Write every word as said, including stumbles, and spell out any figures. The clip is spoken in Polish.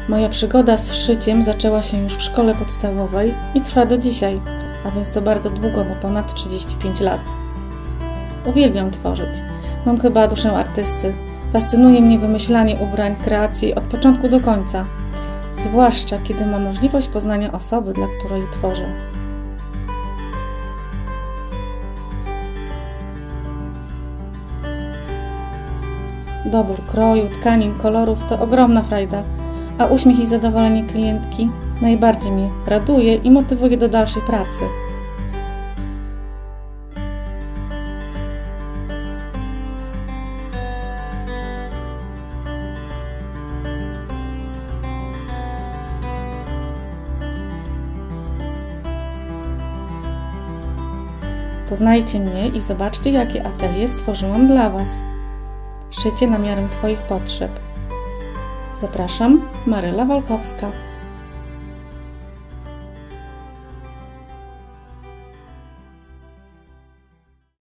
Moja przygoda z szyciem zaczęła się już w szkole podstawowej i trwa do dzisiaj, a więc to bardzo długo, bo ponad trzydzieści pięć lat. Uwielbiam tworzyć. Mam chyba duszę artysty. Fascynuje mnie wymyślanie ubrań, kreacji od początku do końca. Zwłaszcza, kiedy mam możliwość poznania osoby, dla której tworzę. Dobór kroju, tkanin, kolorów to ogromna frajda, a uśmiech i zadowolenie klientki najbardziej mnie raduje i motywuje do dalszej pracy. Poznajcie mnie i zobaczcie, jakie atelier stworzyłam dla Was. Szycie na miarę Twoich potrzeb. Zapraszam, Maryla Walkowska.